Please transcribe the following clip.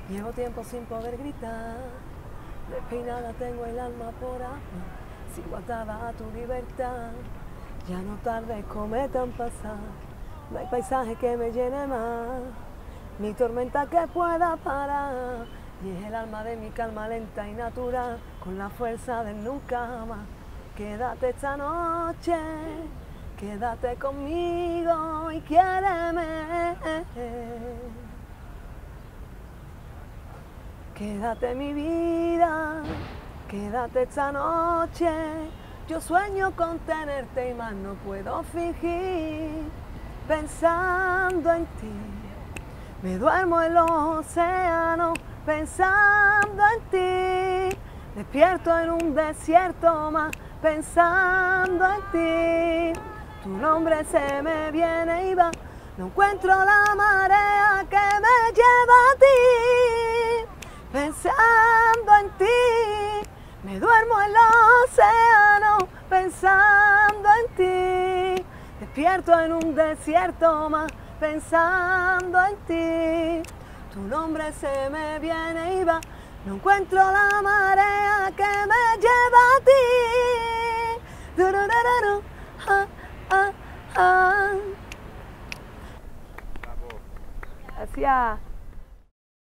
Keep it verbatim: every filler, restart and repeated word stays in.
Llevo tiempo sin poder gritar, despeinada tengo el alma por agua, sigo atada a tu libertad. Ya no tardes, cometan pasar, no hay paisaje que me llene más, ni tormenta que pueda parar. Y es el alma de mi calma lenta y natural, con la fuerza del nunca más. Quédate esta noche, quédate conmigo y quiéreme. Quédate mi vida, quédate esta noche. Yo sueño con tenerte y más no puedo fingir. Pensando en ti, me duermo en los océanos. Pensando en ti, despierto en un desierto más. Pensando en ti, tu nombre se me viene y va. No encuentro la marea que me lleva a ti. Pensando en ti, me duermo en los océanos. Pensando en ti, despierto en un desierto más. Pensando en ti, tu nombre se me viene y va. No encuentro la marea que me lleva a ti. Durururu, ah, ah, ah. Gracias.